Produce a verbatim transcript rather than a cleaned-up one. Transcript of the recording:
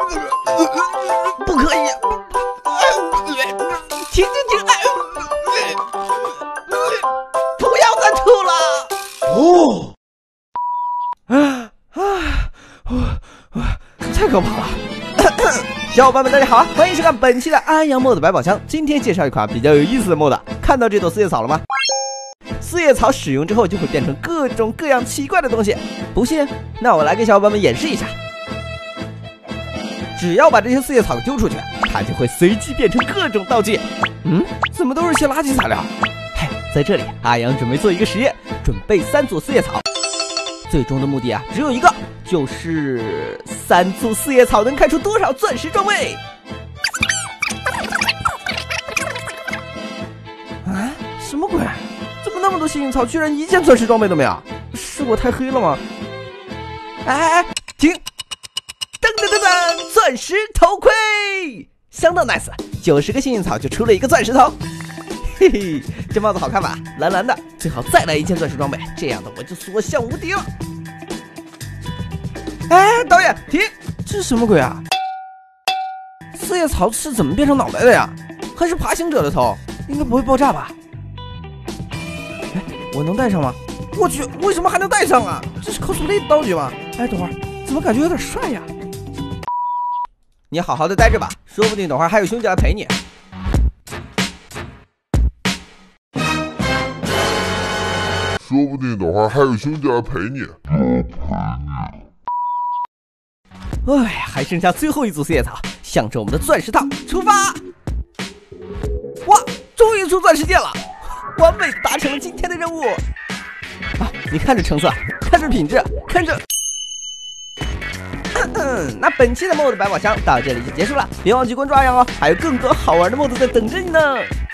不可以！停停停！不要再吐了！哦，啊啊！太可怕了！小伙伴们，大家好，欢迎收看本期的安阳 mod 百宝箱。今天介绍一款比较有意思的 mod， 看到这朵四叶草了吗？四叶草使用之后就会变成各种各样奇怪的东西，不信？那我来给小伙伴们演示一下。只要把这些四叶草丢出去，它就会随机变成各种道具。嗯，怎么都是些垃圾材料？嘿，在这里，阿阳准备做一个实验，准备三组四叶草。最终的目的啊，只有一个，就是三组四叶草能开出多少钻石装备？啊，什么鬼？怎么那么多幸运草，居然一件钻石装备都没有？是我太黑了吗？哎哎哎，停！噔噔噔噔，钻石头盔，相当 nice， 九十个幸运草就出了一个钻石头。嘿嘿，这帽子好看吧？蓝蓝的，最好再来一件钻石装备，这样的我就所向无敌了。哎，导演停！这是什么鬼啊？四叶草是怎么变成脑袋的呀？还是爬行者的头？应该不会爆炸吧？哎，我能戴上吗？我去，为什么还能戴上啊？这是 cosplay 的道具吗？哎，等会儿，怎么感觉有点帅呀？你好好的待着吧，说不定等会儿还有兄弟来陪你。 说不定等会儿还有兄弟来陪你。 哎，还剩下最后一组四叶草，向着我们的钻石套出发！哇，终于出钻石剑了，完美的达成了今天的任务。啊，你看这成色，看这品质，看这……嗯嗯，那本期的 mod 百宝箱到这里就结束了，别忘记关注阿阳哦，还有更多好玩的 mod 在等着你呢。